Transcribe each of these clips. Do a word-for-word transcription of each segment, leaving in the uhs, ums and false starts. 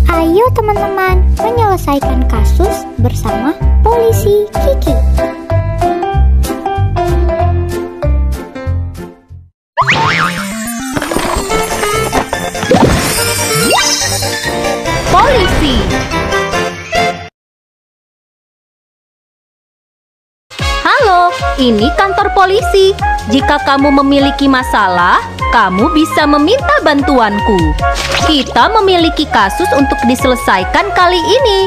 Ayo teman-teman, menyelesaikan kasus bersama Polisi Kiki. Polisi. Halo, ini kantor polisi. Jika kamu memiliki masalah, kamu bisa meminta bantuanku. Kita memiliki kasus untuk diselesaikan kali ini.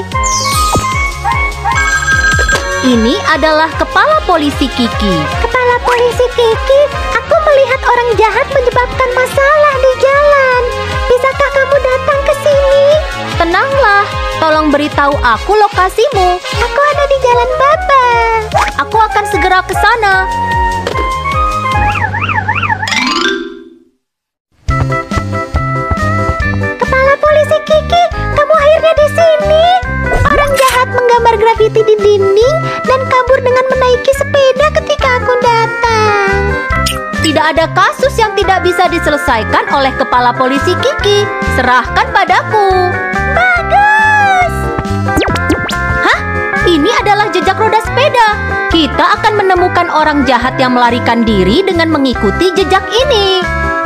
Ini adalah kepala polisi Kiki. Kepala polisi Kiki, aku melihat orang jahat menyebabkan masalah di jalan. Bisakah kamu datang ke sini? Tenanglah, tolong beritahu aku lokasimu. Aku ada di Jalan Baba. Aku akan segera ke sana. Kepala polisi Kiki, kamu akhirnya di sini. Orang jahat menggambar grafiti di dinding dan kabur dengan menaiki sepeda ketika aku datang. Tidak ada kasus yang tidak bisa diselesaikan oleh kepala polisi Kiki. Serahkan padaku. Bagus. Hah? Ini adalah jejak roda sepeda. Kita akan menemukan orang jahat yang melarikan diri dengan mengikuti jejak ini.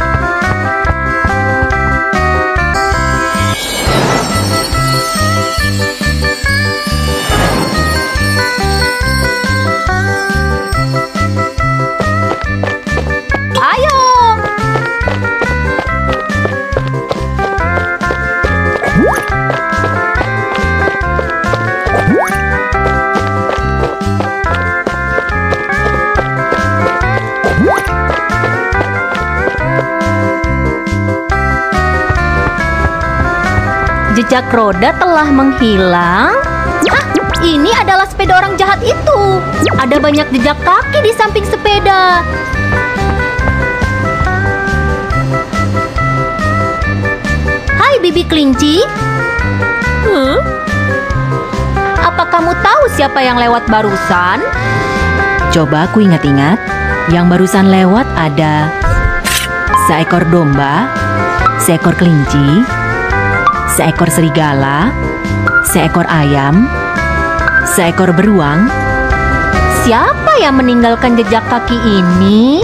Jejak roda telah menghilang. Hah, ini adalah sepeda orang jahat itu. Ada banyak jejak kaki di samping sepeda. Hai Bibi Kelinci. Huh? Apa kamu tahu siapa yang lewat barusan? Coba aku ingat-ingat. Yang barusan lewat ada seekor domba, seekor kelinci, seekor serigala, seekor ayam, seekor beruang. Siapa yang meninggalkan jejak kaki ini?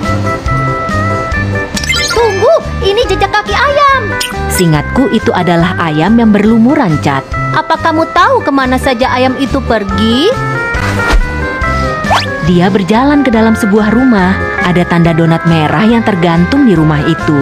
Tunggu, ini jejak kaki ayam. Seingatku itu adalah ayam yang berlumuran, Cat. Apa kamu tahu kemana saja ayam itu pergi? Dia berjalan ke dalam sebuah rumah. Ada tanda donat merah yang tergantung di rumah itu.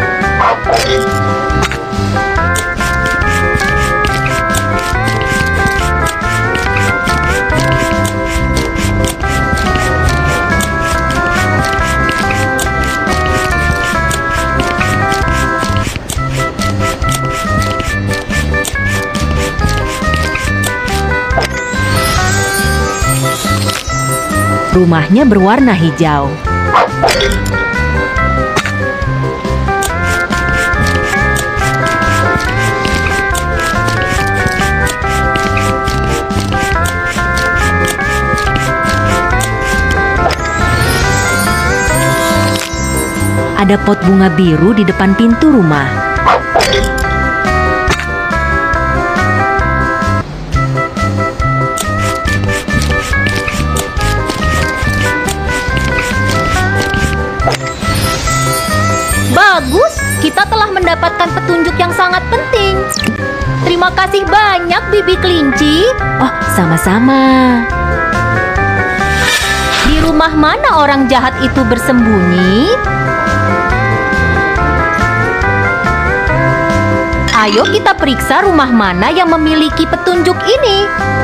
Rumahnya berwarna hijau. Ada pot bunga biru di depan pintu rumah. Bagus, kita telah mendapatkan petunjuk yang sangat penting. Terima kasih banyak, Bibi Kelinci. Oh, sama-sama. Di rumah mana orang jahat itu bersembunyi? Ayo kita periksa rumah mana yang memiliki petunjuk ini.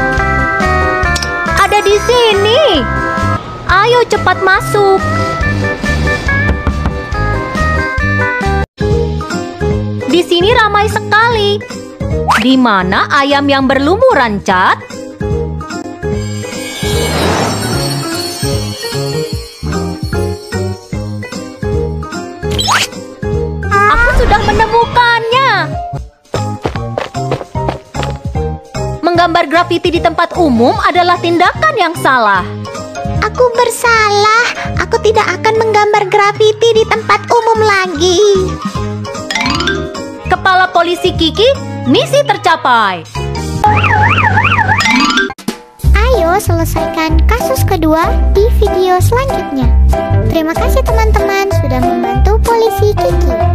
Ada di sini. Ayo cepat masuk. Di sini ramai sekali. Di mana ayam yang berlumuran, Cat? Aku sudah menemukannya. Menggambar grafiti di tempat umum adalah tindakan yang salah. Aku bersalah. Aku tidak akan menggambar grafiti di tempat umum lagi. Kepala polisi Kiki, Misi tercapai. Ayo selesaikan kasus kedua di video selanjutnya. Terima kasih teman-teman sudah membantu polisi Kiki.